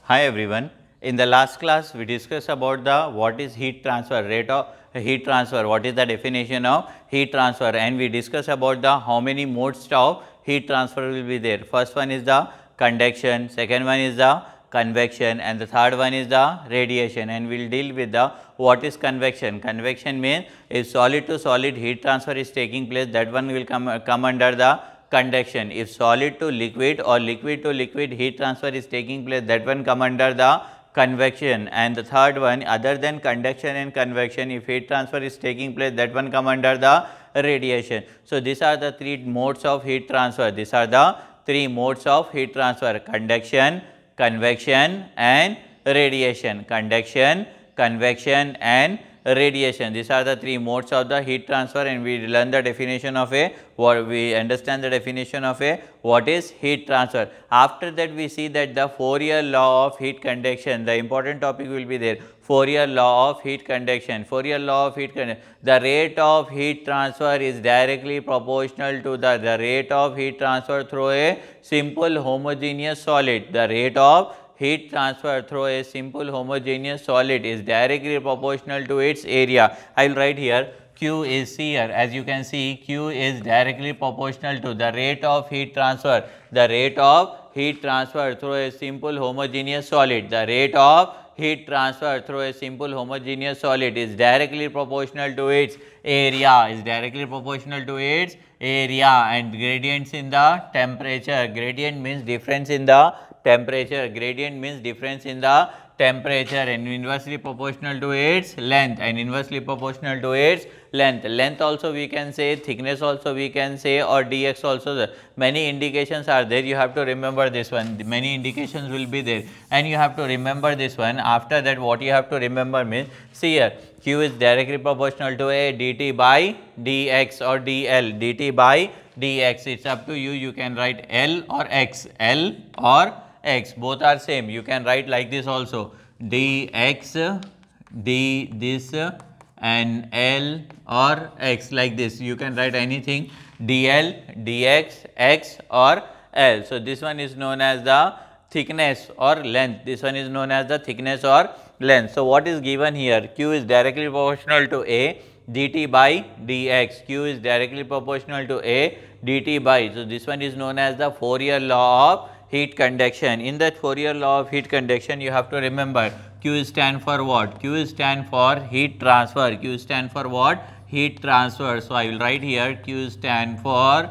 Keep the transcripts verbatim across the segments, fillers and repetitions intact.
Hi everyone. In the last class we discussed about the what is heat transfer, rate of heat transfer, what is the definition of heat transfer, and we discussed about the how many modes of heat transfer will be there. First one is the conduction, second one is the convection, and the third one is the radiation, and we will deal with the what is convection. Convection means if solid to solid heat transfer is taking place, that one will come, come under the conduction. If solid to liquid or liquid to liquid heat transfer is taking place, that one come under the convection. And the third one, other than conduction and convection, if heat transfer is taking place, that one come under the radiation. So, these are the three modes of heat transfer. These are the three modes of heat transfer: conduction, convection and radiation. Conduction, convection and radiation. These are the three modes of the heat transfer, and we learn the definition of a what we understand the definition of a what is heat transfer. After that we see that the Fourier law of heat conduction, the important topic will be there. Fourier law of heat conduction. Fourier law of heat conduction. The rate of heat transfer is directly proportional to the, the rate of heat transfer through a simple homogeneous solid. The rate of heat transfer through a simple homogeneous solid is directly proportional to its area. I will write here Q is here. As you can see, Q is directly proportional to the rate of heat transfer. The rate of heat transfer through a simple homogeneous solid. The rate of heat transfer through a simple homogeneous solid is directly proportional to its area. Is directly proportional to its area. And gradients in the temperature. Gradient means difference in the temperature. Gradient means difference in the temperature, and inversely proportional to its length, and inversely proportional to its length. Length also we can say, thickness also we can say, or dx also. Many indications are there. You have to remember this one. Many indications will be there, and you have to remember this one. After that, what you have to remember means, see here, Q is directly proportional to a dt by dx or dl. Dt by dx. It's up to you. You can write L or x. L or x, both are same. You can write like this also, dx, d this and L or x, like this. You can write anything, dl, dx, x or L. So, this one is known as the thickness or length. This one is known as the thickness or length. So, what is given here? Q is directly proportional to A dt by dx. Q is directly proportional to A dt by. So, this one is known as the Fourier law of heat conduction. In that Fourier law of heat conduction, you have to remember Q stand for what? Q stand for heat transfer. Q stand for what? Heat transfer. So, I will write here Q stand for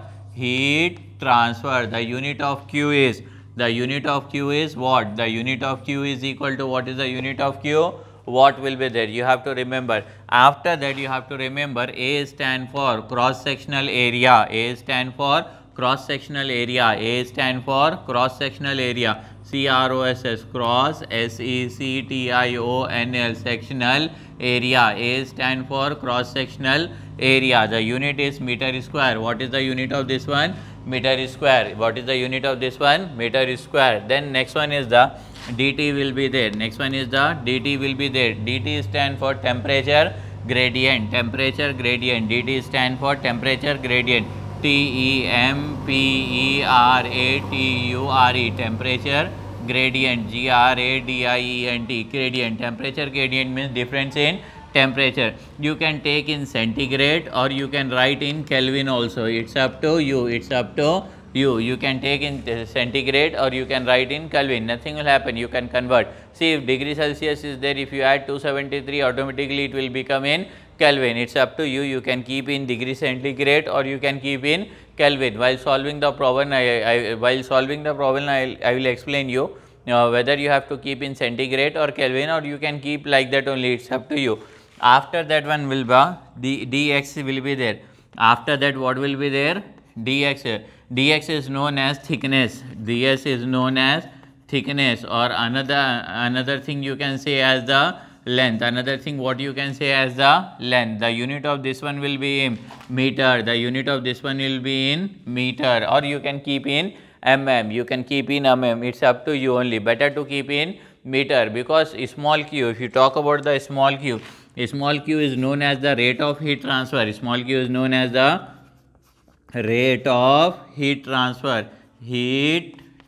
heat transfer. The unit of Q is, the unit of Q is what? The unit of Q is equal to, what is the unit of Q? What will be there? You have to remember. After that, you have to remember A stand for cross sectional area. A stand for cross sectional area. A stand for cross sectional area. C R O S S, cross, S E C T I O N L, sectional area. A stand for cross sectional area. The unit is meter square. What is the unit of this one? Meter square. What is the unit of this one? Meter square. Then next one is the dt will be there. Next one is the dt will be there. Dt stand for temperature gradient. Temperature gradient. Dt stand for temperature gradient. T E M P E R A T U R E, temperature gradient. G R A D I E N T, gradient. Temperature gradient means difference in temperature. You can take in centigrade or you can write in Kelvin also. It's up to you. It's up to you. You can take in centigrade or you can write in Kelvin. Nothing will happen. You can convert. See, if degree Celsius is there, if you add two seventy-three, automatically it will become in Kelvin. It's up to you. You can keep in degree centigrade or you can keep in Kelvin. While solving the problem, I, I while solving the problem, I, I will explain you uh, whether you have to keep in centigrade or Kelvin, or you can keep like that only. It's up to you. After that one will be the dx will be there. After that, what will be there? Dx. Dx is known as thickness. Dx is known as thickness, or another another thing you can say as the length. Another thing what you can say as the length. The unit of this one will be in meter. The unit of this one will be in meter, or you can keep in mm. You can keep in mm. It's up to you only. Better to keep in meter, because small q, if you talk about the small q, small q is known as the rate of heat transfer. Small q is known as the rate of heat transfer. Heat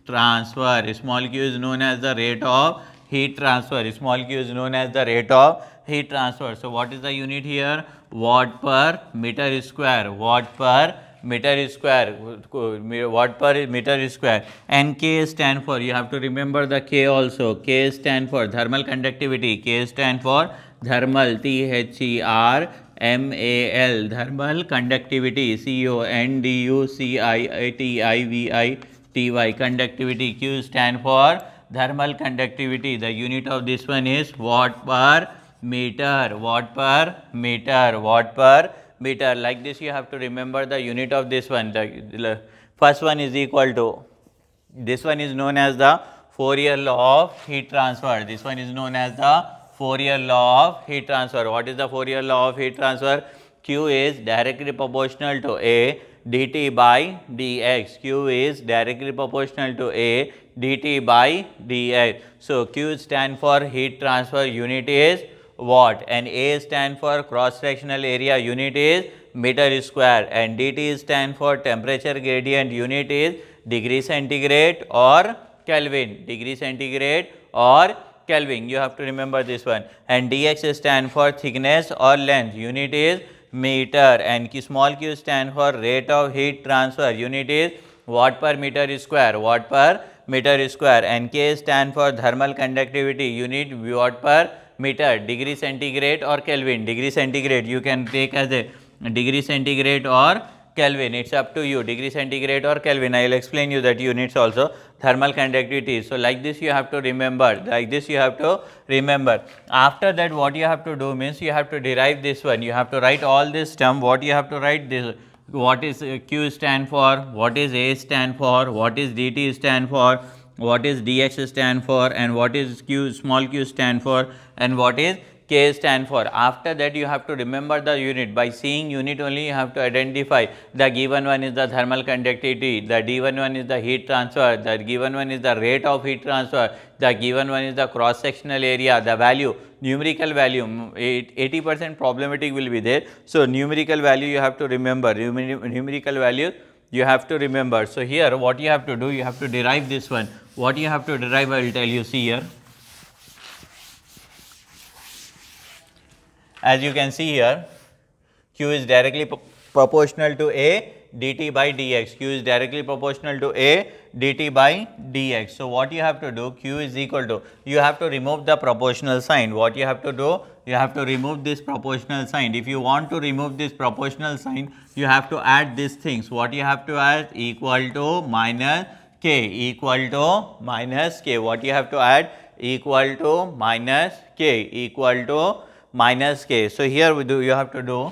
transfer. Small q is known as the rate of heat transfer. Small q is known as the rate of heat transfer. So what is the unit here? Watt per meter square. Watt per meter square. Watt per meter square. And K stand for, you have to remember the K also. K stand for thermal conductivity. K stand for thermal, T H E R M A L, thermal conductivity, C O N D U C I T I V I T Y, conductivity. Q stand for thermal conductivity. The unit of this one is watt per meter, watt per meter, watt per meter. Like this you have to remember the unit of this one. The first one is equal to, this one is known as the Fourier law of heat transfer. This one is known as the Fourier law of heat transfer. What is the Fourier law of heat transfer? Q is directly proportional to A dt by dx. Q is directly proportional to A dt by dx. So Q stand for heat transfer, unit is watt, and A stand for cross sectional area, unit is meter square, and dt stand for temperature gradient, unit is degree centigrade or Kelvin, degree centigrade or Kelvin. You have to remember this one. And dx stand for thickness or length, unit is meter, and small q stand for rate of heat transfer, unit is watt per meter square, watt per meter square, and K stand for thermal conductivity, unit watt per meter, degree centigrade or Kelvin, degree centigrade. You can take as a degree centigrade or Kelvin, it's up to you, degree centigrade or Kelvin. I will explain you that units also. Thermal conductivity. So like this you have to remember, like this you have to remember. After that what you have to do means you have to derive this one, you have to write all this term. What you have to write this, what is Q stand for, what is A stand for, what is dt stand for, what is dx stand for, and what is q small q stand for, and what is K stand for. After that you have to remember the unit. By seeing unit only you have to identify the given one is the thermal conductivity, the given one is the heat transfer, the given one is the rate of heat transfer, the given one is the cross sectional area, the value, numerical value, eighty percent problematic will be there. So numerical value you have to remember, numerical value you have to remember. So here what you have to do, you have to derive this one. What you have to derive I will tell you. See here, as you can see here, Q is directly proportional to A dt by dx. Q is directly proportional to A dt by dx. So what you have to do, Q is equal to, you have to remove the proportional sign. What you have to do, you have to remove this proportional sign. If you want to remove this proportional sign, you have to add these things. What you have to add, equal to minus K, equal to minus K. What you have to add, equal to minus K, equal to minus K. So here we do, you have to do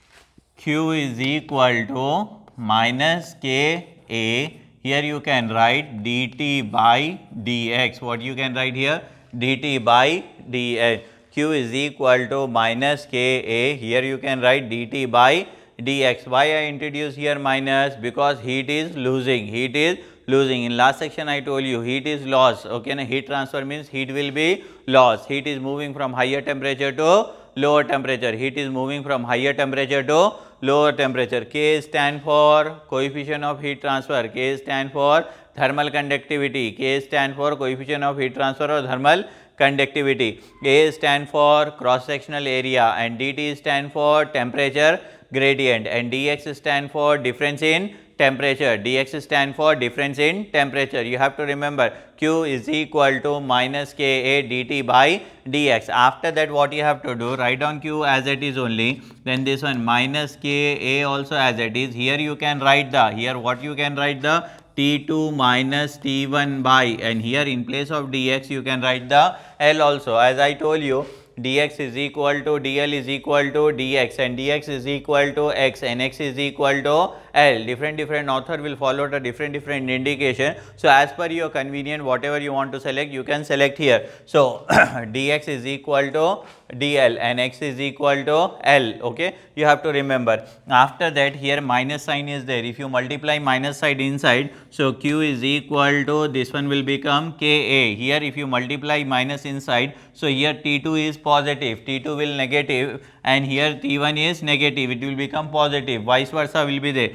Q is equal to minus K A. Here you can write dt by dx. What you can write here, dt by dx. Q is equal to minus K A. Here you can write dt by dx. Why I introduce here minus? Because heat is losing, heat is losing. In last section I told you heat is lost. Okay, now heat transfer means heat will be lost. Heat is moving from higher temperature to lower temperature. Heat is moving from higher temperature to lower temperature. K stand for coefficient of heat transfer. K stand for thermal conductivity. K stand for coefficient of heat transfer or thermal conductivity. A stand for cross sectional area, and dt stand for temperature gradient, and dx stand for difference in temperature. Dx stand for difference in temperature. You have to remember Q is equal to minus K A dt by dx. After that what you have to do, write down Q as it is only, then this one minus K A also as it is. Here you can write the, here what you can write, the T two minus T one by, and here in place of dx you can write the L also. As I told you, dx is equal to dl is equal to dx, and dx is equal to x, and x is equal to L. Different different author will follow the different different indication. So as per your convenience, whatever you want to select, you can select here. So dx is equal to dl and x is equal to L. Okay, you have to remember. After that here minus sign is there. If you multiply minus side inside, so q is equal to, this one will become K A. Here if you multiply minus inside, so here T two is positive, T two will negative, and here T one is negative, it will become positive, vice versa will be there.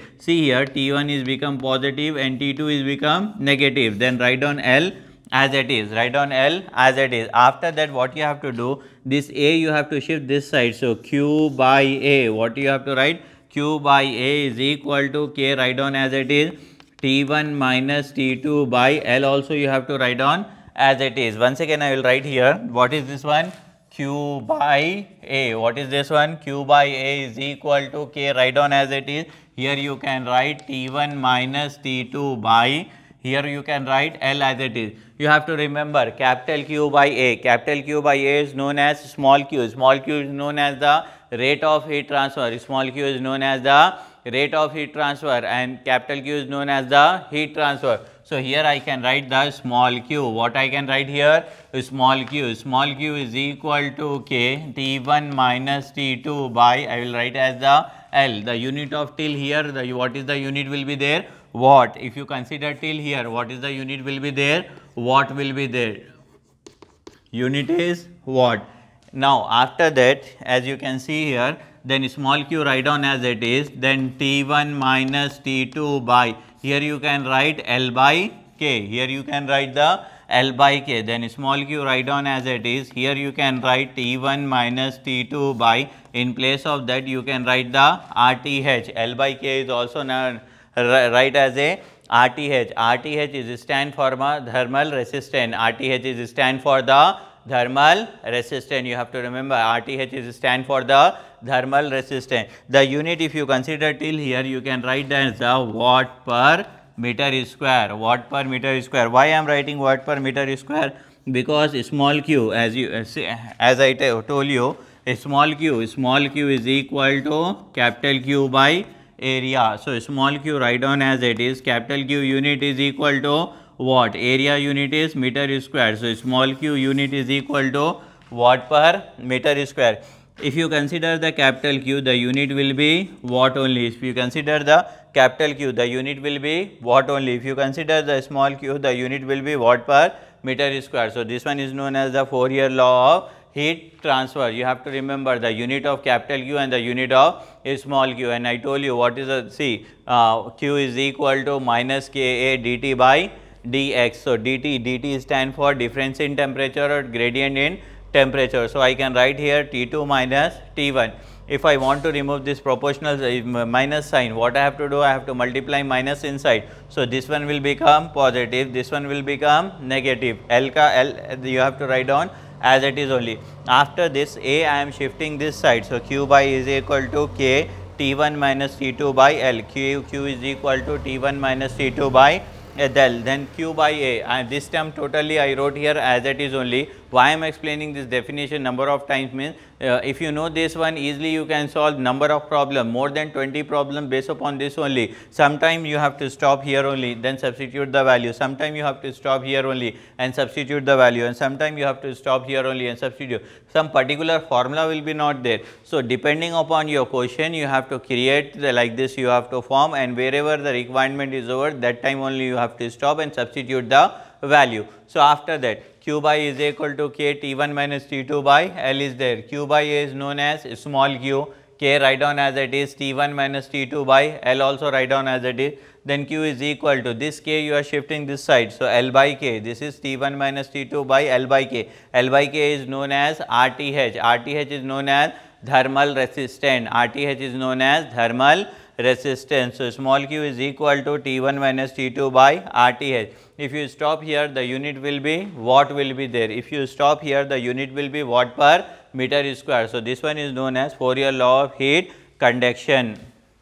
See here, T one is become positive and T two is become negative. Then write down L as it is. Write down L as it is. After that, what you have to do, this A you have to shift this side. So Q by A, what you have to write? Q by A is equal to K, write down as it is. T one minus T two by L also you have to write down as it is. Once again I will write here, what is this one? Q by A. What is this one? Q by A is equal to K, write down as it is. Here you can write T one minus T two by, here you can write L as it is. You have to remember capital Q by A. Capital Q by A is known as small q. Small q is known as the rate of heat transfer. Small q is known as the rate of heat transfer and capital Q is known as the heat transfer. So here I can write the small q. What I can write here? Small q. Small q is equal to K, T one minus T two by, I will write as the L. The unit of till here, the what is the unit will be there? Watt. If you consider till here, what is the unit will be there? Watt will be there. Unit is watt. Now after that, as you can see here, then small q write down as it is, then T one minus T two by, here you can write L by K, here you can write the L by K, then small q write down as it is, here you can write T one minus T two by, in place of that you can write the R T H, L by K is also now write as a R T H, R T H is stand for thermal resistance, R T H is stand for the thermal resistance. You have to remember R T H is stand for the thermal resistance. The unit if you consider till here, you can write as the watt per meter square, watt per meter square. Why I am writing watt per meter square? Because small q, as you as I told you, a small q, small q is equal to capital Q by area. So small q write down as it is, capital Q unit is equal to watt, area unit is meter square. So small q unit is equal to watt per meter square. If you consider the capital Q, the unit will be watt only. If you consider the capital Q, the unit will be watt only. If you consider the small q, the unit will be watt per meter square. So this one is known as the Fourier law of heat transfer. You have to remember the unit of capital Q and the unit of small q, and I told you what is the, see uh, Q is equal to minus K A dt by dx. So dt, dt stand for difference in temperature or gradient in temperature. So I can write here T two minus T one. If I want to remove this proportional uh, minus sign, what I have to do? I have to multiply minus inside. So this one will become positive, this one will become negative. L ka L you have to write down as it is only. After this A, I am shifting this side. So Q by is equal to K, T one minus T two by L. Q, Q is equal to T one minus T two by L. Then Q by A. And this term totally I wrote here as it is only. Why I am explaining this definition number of times means, uh, if you know this one, easily you can solve number of problem, more than twenty problem based upon this only. Sometime you have to stop here only, then substitute the value. Sometime you have to stop here only and substitute the value, and sometime you have to stop here only and substitute. Some particular formula will be not there. So depending upon your question, you have to create the, like this you have to form, and wherever the requirement is over, that time only you have to stop and substitute the value. So after that, Q by is equal to K, T one minus T two by L is there. Q by A is known as small q, K write down as it is, T one minus T two by L also write down as it is. Then Q is equal to this K, you are shifting this side. So L by K, this is T one minus T two by L by K. L by K is known as R T H. R T H is known as thermal resistance. R T H is known as thermal resistance. So small q is equal to T one minus T two by R T H. If you stop here, the unit will be watt will be there. If you stop here, the unit will be watt per meter square. So this one is known as Fourier law of heat conduction.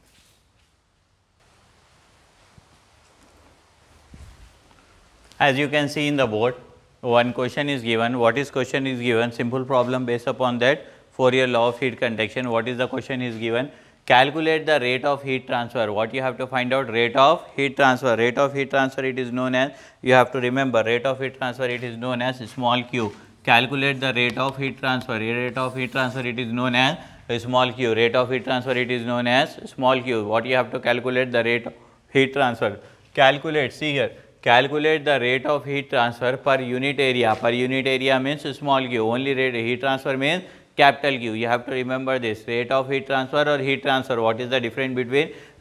As you can see in the board, one question is given. What is question is given? Simple problem based upon that Fourier law of heat conduction. What is the question is given? Calculate the rate of heat transfer. What you have to find out? Rate of heat transfer. Rate of heat transfer, it is known as, you have to remember, rate of heat transfer, it is known as small q. Calculate the rate of heat transfer. Rate of heat transfer, it is known as small q. Rate of heat transfer, it is known as small q. What you have to calculate? The rate of heat transfer. Calculate, see here, calculate the rate of heat transfer per unit area. Per unit area means small q. Only rate heat transfer means capital Q. You have to remember this, rate of heat transfer or heat transfer. What is the difference between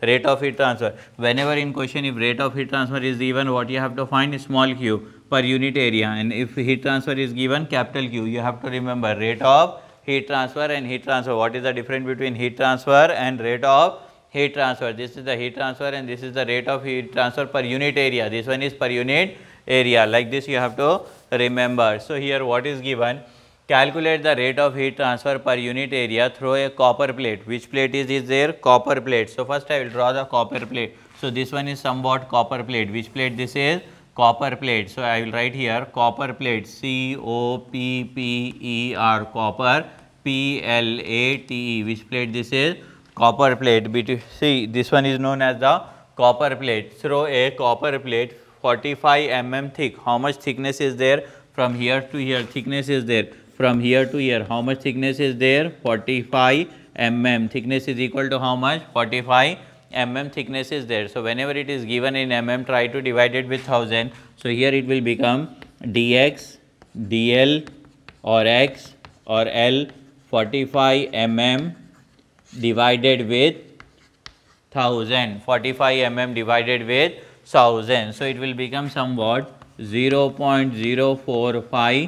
rate of heat transfer. Whenever in question if rate of heat transfer is given, what you have to find is small q per unit area, and if heat transfer is given capital Q, you have to remember rate of heat transfer and heat transfer. What is the difference between heat transfer and rate of heat transfer? This is the heat transfer and this is the rate of heat transfer per unit area. This one is per unit area. Like this you have to remember. So, here what is given? Calculate the rate of heat transfer per unit area through a copper plate. Which plate is, is there? Copper plate. So, first I will draw the copper plate. So, this one is somewhat copper plate. Which plate this is? Copper plate. So, I will write here copper plate, C O P P E R, copper, P L A T E. Which plate this is? Copper plate. See, this one is known as the copper plate. Through a copper plate forty-five millimeters thick. How much thickness is there? From here to here thickness is there. From here to here how much thickness is there? forty-five millimeters. Thickness is equal to how much? forty-five millimeters thickness is there. So, whenever it is given in mm, try to divide it with one thousand. So, here it will become dx, dl or x or L forty-five millimeters divided with one thousand. forty-five millimeters divided with one thousand. So, it will become somewhat zero point zero four five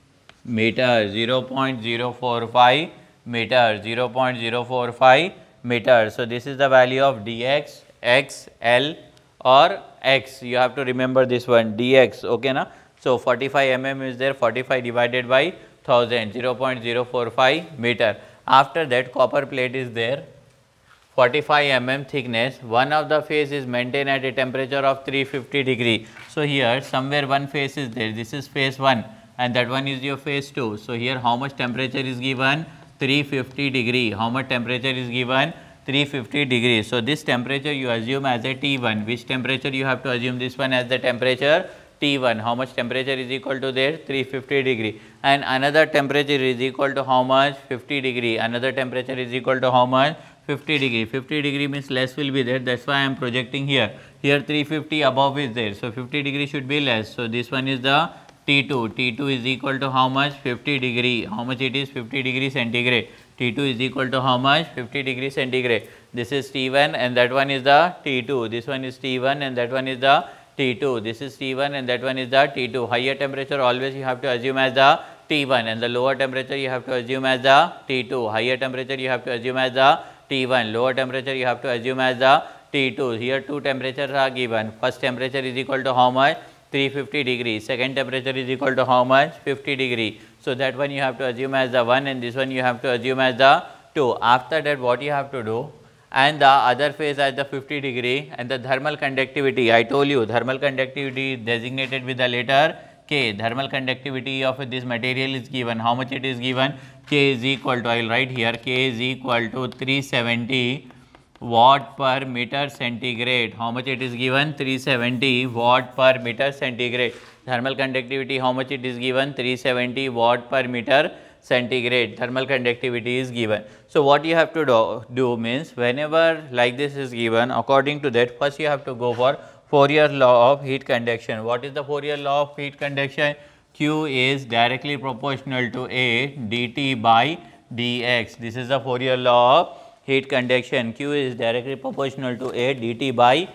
meter, zero point zero four five meter, zero point zero four five meter. So, this is the value of dx, x, L or x. You have to remember this one dx, okay na. So, forty-five millimeters is there, forty-five divided by one thousand, zero point zero four five meter. After that copper plate is there, forty-five millimeters thickness. One of the face is maintained at a temperature of three hundred fifty degree. So, here somewhere one face is there, this is phase one and that one is your phase two. So, here how much temperature is given? three hundred fifty degree. How much temperature is given? three hundred fifty degrees. So, this temperature you assume as a T one. Which temperature you have to assume this one as the temperature? T one. How much temperature is equal to there? three hundred fifty degree. And another temperature is equal to how much? fifty degree. Another temperature is equal to how much? fifty degree. fifty degree means less will be there. That is why I am projecting here. Here three hundred fifty above is there. So, fifty degree should be less. So, this one is the T two. T two is equal to how much? fifty degree. How much it is? fifty degree centigrade. T two is equal to how much? fifty degree centigrade. This is T one and that one is the T two. This one is T one and that one is the T two. This is T one and that one is the T two. Higher temperature always you have to assume as the T one and the lower temperature you have to assume as the T two. Higher temperature you have to assume as the T one. Lower temperature you have to assume as the T two. Here two temperatures are given. First temperature is equal to how much? three hundred fifty degree. Second temperature is equal to how much? fifty degree. So, that one you have to assume as the one and this one you have to assume as the two. After that what you have to do? And the other phase as the fifty degree and the thermal conductivity. I told you thermal conductivity is designated with the letter K. Thermal conductivity of this material is given. How much it is given? K is equal to, I will write here, K is equal to three hundred seventy watt per meter centigrade. How much it is given? three hundred seventy watt per meter centigrade. Thermal conductivity, how much it is given? three hundred seventy watt per meter centigrade. Thermal conductivity is given. So, what you have to do, do means whenever like this is given, according to that first you have to go for Fourier law of heat conduction. What is the Fourier law of heat conduction? Q is directly proportional to A dt by dx. This is the Fourier law of heat conduction. Q is directly proportional to A dt by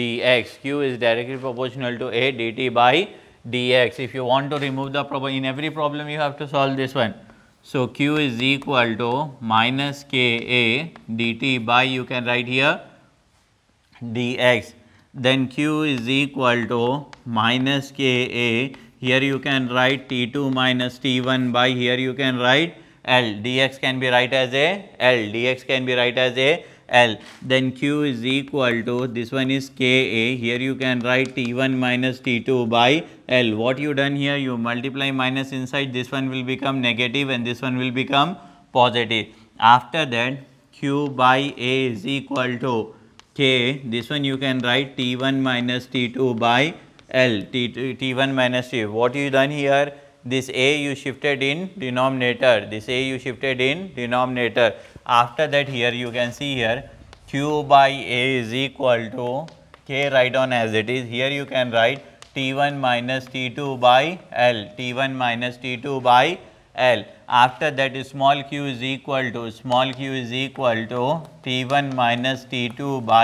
dx. Q is directly proportional to A dt by dx. If you want to remove the problem, in every problem you have to solve this one. So, Q is equal to minus K A dt by, you can write here dx. Then Q is equal to minus K A, here you can write T two minus T one by, here you can write L, dx can be write as a L, dx can be write as a L. Then Q is equal to, this one is K A, here you can write T one minus T two by L. What you done here? You multiply minus inside, this one will become negative and this one will become positive. After that Q by A is equal to K, this one you can write T one minus T two by L, T two, T one minus T. What you done here? This A you shifted in denominator, this A you shifted in denominator. After that here you can see here Q by A is equal to K, write on as it is. Here you can write T one minus T two by L, T one minus T two by L. After that small q is equal to, small q is equal to T one minus T two by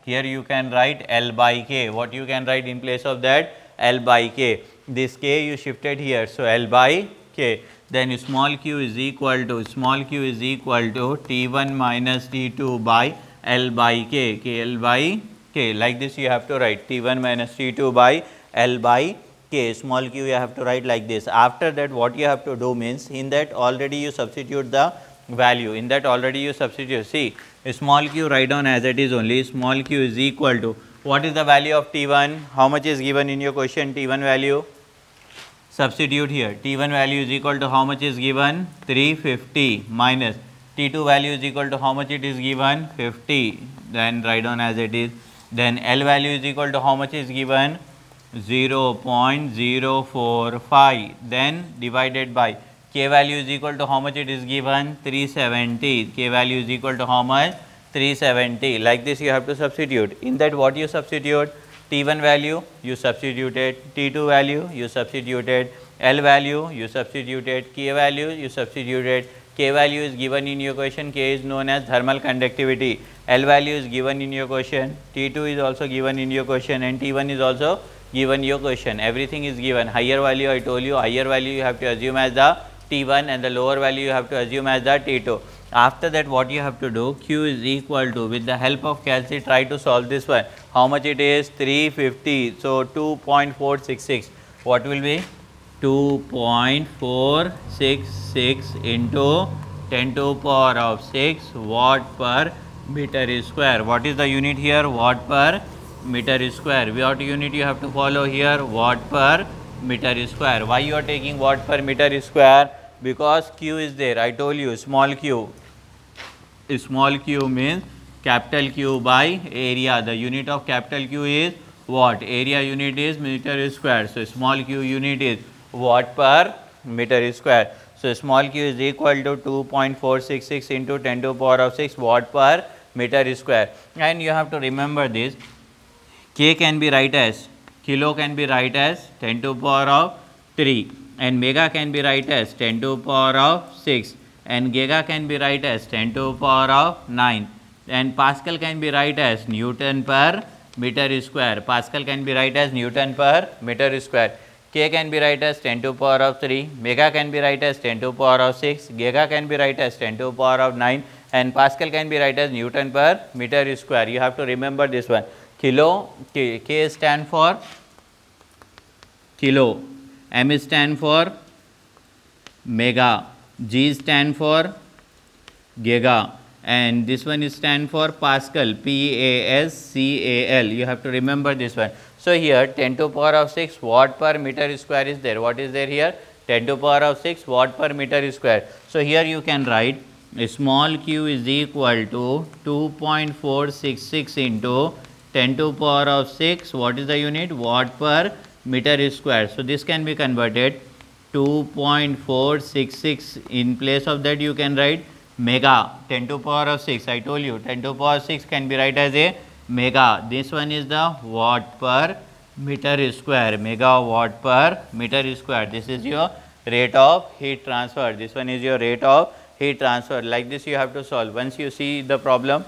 Here you can write L by K. What you can write in place of that? L by K. This K you shifted here. So, L by K. Then small q is equal to small q is equal to T one minus T two by L by K. K L by K. Like this you have to write T one minus T two by L by K. Small q you have to write like this. After that, what you have to do means, in that already you substitute the value. In that already you substitute. See, small q write down as it is only. Small q is equal to, what is the value of T one? How much is given in your question? T one value. Substitute here. T one value is equal to how much is given? three fifty minus T two value is equal to how much it is given? fifty. Then write down as it is. Then L value is equal to how much is given? zero point zero four five. Then divided by K value is equal to how much it is given? three seventy. K value is equal to how much? three seventy. Like this you have to substitute. In that, what you substitute? T one value you substituted, T two value you substituted, L value you substituted, K value you substituted. K value is given in your question. K is known as thermal conductivity. L value is given in your question. T two is also given in your question, and T one is also given your question. Everything is given. Higher value, I told you, higher value you have to assume as the T one, and the lower value you have to assume as the T two. After that, what you have to do? Q is equal to, with the help of calci, try to solve this one. How much it is? three fifty. So, two point four six six. What will be? two point four six six into ten to the power of six watt per meter square. What is the unit here? Watt per meter square. What unit you have to follow here? Watt per meter square. Why you are taking watt per meter square? Because Q is there. I told you, small q. Small q means capital Q by area. The unit of capital Q is watt. Area unit is meter square. So, small q unit is watt per meter square. So, small q is equal to two point four six six into ten to the power of six watt per meter square. And you have to remember this. K can be write as, kilo can be write as ten to the power of three, and mega can be write as ten to the power of six, and giga can be write as ten to the power of nine, and Pascal can be write as Newton per meter square. Pascal can be write as Newton per meter square. K can be write as ten to the power of three, mega can be write as ten to the power of six, giga can be write as ten to the power of nine, and Pascal can be write as Newton per meter square. You have to remember this one. Kilo, K, K stand for kilo, M stand for mega, G stand for giga, and this one is stand for Pascal, P A S C A L. You have to remember this one. So, here ten to the power of six watt per meter square is there. What is there here? ten to the power of six watt per meter square. So, here you can write a small q is equal to two point four six six into ten to the power of six. What is the unit? Watt per meter square. So, this can be converted two point four six six. In place of that, you can write mega, ten to the power of six. I told you ten to the power of six can be write as a mega. This one is the watt per meter square, megawatt per meter square. This is your rate of heat transfer. This one is your rate of heat transfer. Like this you have to solve. Once you see the problem,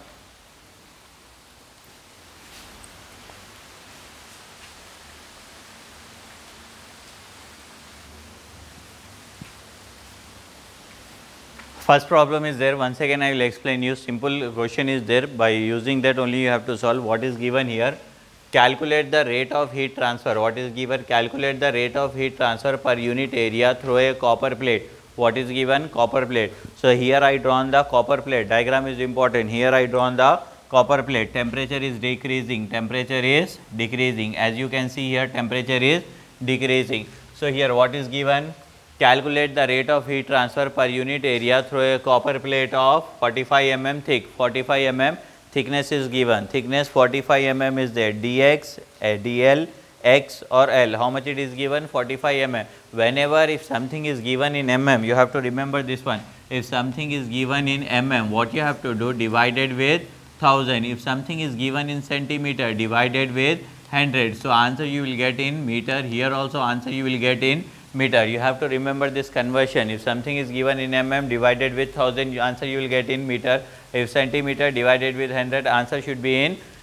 first problem is there. Once again I will explain you. Simple question is there. By using that only you have to solve. What is given here? Calculate the rate of heat transfer. What is given? Calculate the rate of heat transfer per unit area through a copper plate. What is given? Copper plate. So, here I drawn the copper plate. Diagram is important. Here I drawn the copper plate. Temperature is decreasing. Temperature is decreasing. As you can see here, temperature is decreasing. So, here what is given? Calculate the rate of heat transfer per unit area through a copper plate of forty-five millimeters thick. forty-five millimeters thickness is given. Thickness forty-five millimeters is there. Dx, dl, x or L. How much it is given? forty-five millimeters. Whenever if something is given in mm, you have to remember this one. If something is given in mm, what you have to do? Divided with one thousand. If something is given in centimeter, divided with one hundred. So, answer you will get in meter. Here also answer you will get in meter. You have to remember this conversion. If something is given in mm, divided with one thousand, answer you will get in meter. If centimeter divided with one hundred, answer should be in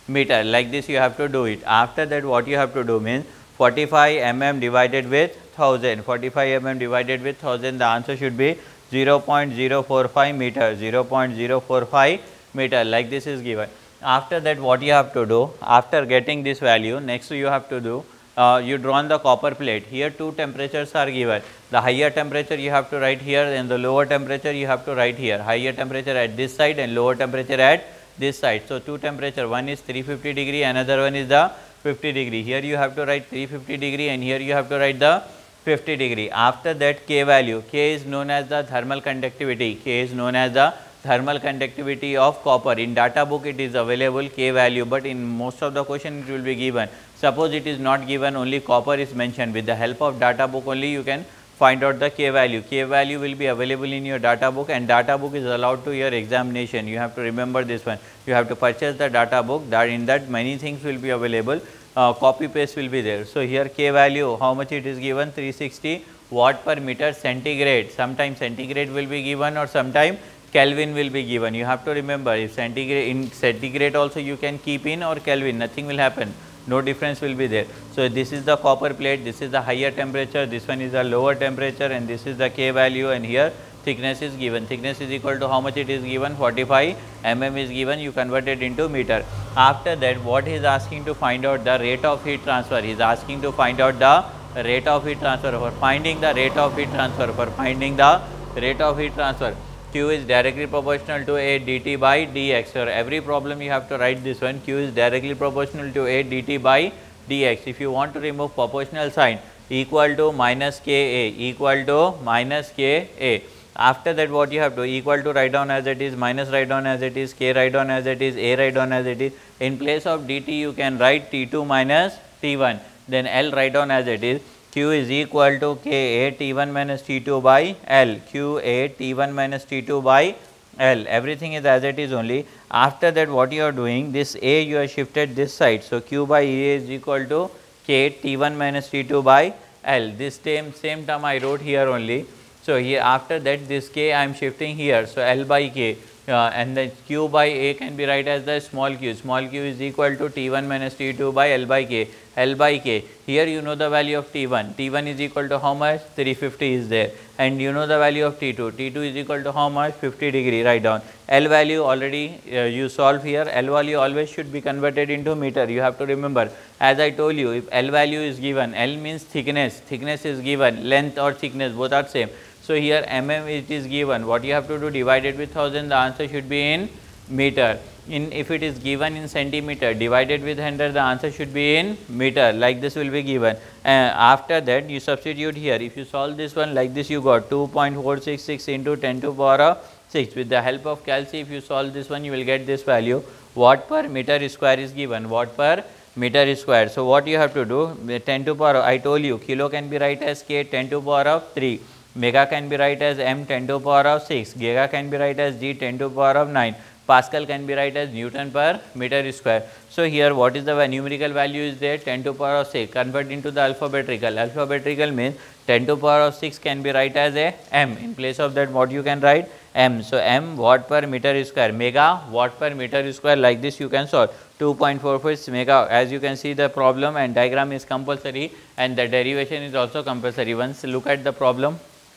meter. Like this you have to do it. After that what you have to do means forty-five millimeters divided with one thousand, forty-five millimeters divided with one thousand, the answer should be zero point zero four five meter, zero point zero four five meter, like this is given. After that what you have to do, after getting this value, next you have to do, uh, you drawn the copper plate. Here two temperatures are given. The higher temperature you have to write here and the lower temperature you have to write here. Higher temperature at this side and lower temperature at this side. So, two temperature, one is three hundred fifty degree, another one is the fifty degree. Here you have to write three hundred fifty degree and here you have to write the fifty degree. After that K value, K is known as the thermal conductivity, K is known as the thermal conductivity of copper. In data book it is available K value, but in most of the question it will be given. Suppose it is not given, only copper is mentioned. With the help of data book only you can find out the K value. K value will be available in your data book, and data book is allowed to your examination. You have to remember this one. You have to purchase the data book, that in that many things will be available. Uh, copy paste will be there. So, here K value, how much it is given? three hundred sixty watt per meter centigrade. Sometimes centigrade will be given or sometime Kelvin will be given. You have to remember, if centigrade, in centigrade also you can keep in or Kelvin, nothing will happen. No difference will be there. So, this is the copper plate, this is the higher temperature, this one is the lower temperature, and this is the K value, and here thickness is given. Thickness is equal to how much it is given? forty-five millimeters is given, you convert it into meter. After that what he is asking to find out the rate of heat transfer, he is asking to find out the rate of heat transfer. For finding the rate of heat transfer, for finding the rate of heat transfer, Q is directly proportional to A dt by dx. For every problem you have to write this one, Q is directly proportional to A dt by dx. If you want to remove proportional sign, equal to minus K A, equal to minus K A. After that what you have to, equal to write down as it is, minus write down as it is, K write down as it is, A write down as it is. In place of dt you can write T two minus T one, then L write down as it is. Q is equal to K A T one minus T two by L, Q A T one minus T two by L, everything is as it is only. After that what you are doing, this A you have shifted this side. So, Q by A is equal to K T one minus T two by L, this same, same term I wrote here only. So, here after that this K I am shifting here. So, L by K, uh, and then Q by A can be write as the small q, small q is equal to T one minus T two by L by K, L by K. Here you know the value of T one, T one is equal to how much? three hundred fifty is there, and you know the value of T two, T two is equal to how much? fifty degree, write down. L value already uh, you solve here, L value always should be converted into meter, you have to remember. As I told you, if L value is given, L means thickness, thickness is given, length or thickness both are same. So, here mm it is given, what you have to do, divided with one thousand, the answer should be in meter. In, if it is given in centimeter, divided with one hundred, the answer should be in meter, like this will be given. Uh, after that you substitute here, if you solve this one like this, you got two point four six six into ten to the power of six. With the help of calci, if you solve this one, you will get this value. Watt per meter square is given, watt per meter square. So, what you have to do, ten to the power of, I told you kilo can be write as K ten to the power of three. Mega can be write as M ten to the power of six, Giga can be write as G ten to the power of nine, Pascal can be write as Newton per meter square. So, here what is the numerical value is there? ten to the power of six, convert into the alphabetical. Alphabetical means ten to the power of six can be write as a M, in place of that what you can write? M. So, M watt per meter square, mega watt per meter square, like this you can solve. two point four four mega, as you can see the problem and diagram is compulsory and the derivation is also compulsory. Once look at the problem.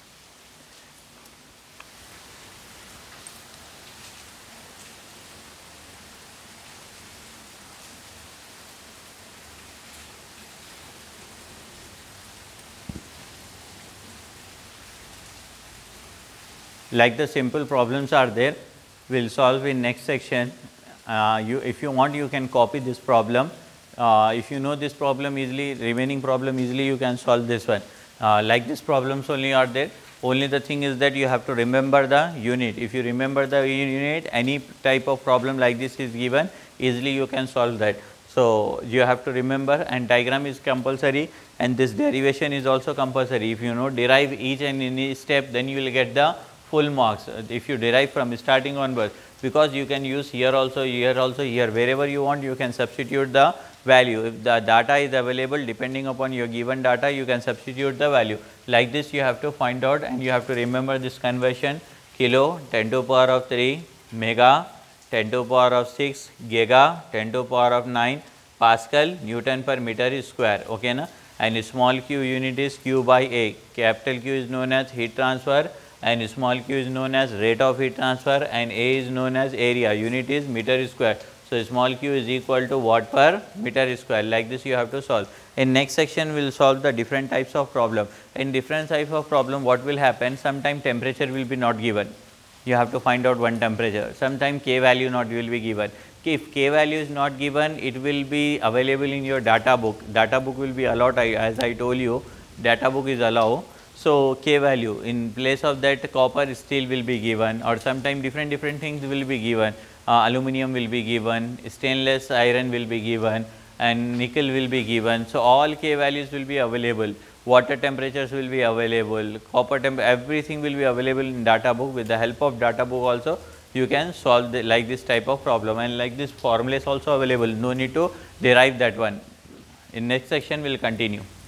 Like the simple problems are there, we will solve in next section. Uh, you, if you want, you can copy this problem. Uh, if you know this problem easily, remaining problem easily, you can solve this one. Uh, like this problems only are there. Only the thing is that you have to remember the unit. If you remember the unit, any type of problem like this is given, easily you can solve that. So, you have to remember, and diagram is compulsory and this derivation is also compulsory. If you know derive each and any step, then you will get the full marks. If you derive from starting onwards, because you can use here also, here also, here, wherever you want you can substitute the value. If the data is available, depending upon your given data, you can substitute the value. Like this you have to find out, and you have to remember this conversion: kilo ten to the power of three, mega ten to power of six, giga ten to power of nine, Pascal, Newton per meter square, okay na. And small q unit is q by A. Capital Q is known as heat transfer and small q is known as rate of heat transfer and A is known as area, unit is meter square. So, small q is equal to watt per meter square. Like this you have to solve. In next section we will solve the different types of problem. In different types of problem what will happen, sometime temperature will be not given. You have to find out one temperature. Sometime K value not will be given. If K value is not given, it will be available in your data book. Data book will be allowed, as I told you, data book is allowed. So, K value in place of that copper steel will be given, or sometime different different things will be given. Uh, aluminum will be given, stainless iron will be given and nickel will be given. So, all K values will be available. Water temperatures will be available, copper temp, everything will be available in data book. With the help of data book also you can solve the, like this type of problem, and like this formula is also available, no need to derive that one. In next section we will continue.